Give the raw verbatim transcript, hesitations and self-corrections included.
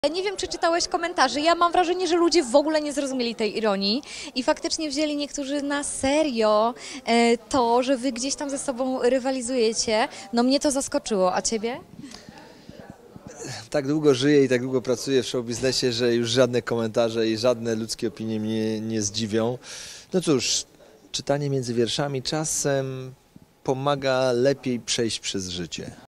Nie wiem, czy czytałeś komentarze. Ja mam wrażenie, że ludzie w ogóle nie zrozumieli tej ironii i faktycznie wzięli niektórzy na serio e, to, że wy gdzieś tam ze sobą rywalizujecie. No mnie to zaskoczyło, a ciebie? Tak długo żyję i tak długo pracuję w showbiznesie, że już żadne komentarze i żadne ludzkie opinie mnie nie zdziwią. No cóż, czytanie między wierszami czasem pomaga lepiej przejść przez życie.